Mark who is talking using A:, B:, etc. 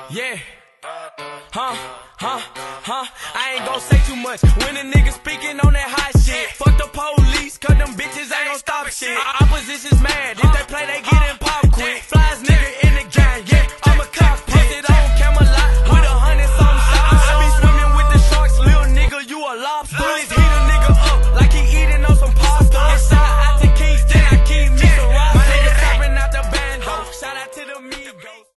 A: Yeah. I ain't gon' say too much when a nigga speaking on that hot shit. Fuck the police, cause them bitches ain't gon' stop shit. Opposition's mad, if they play they get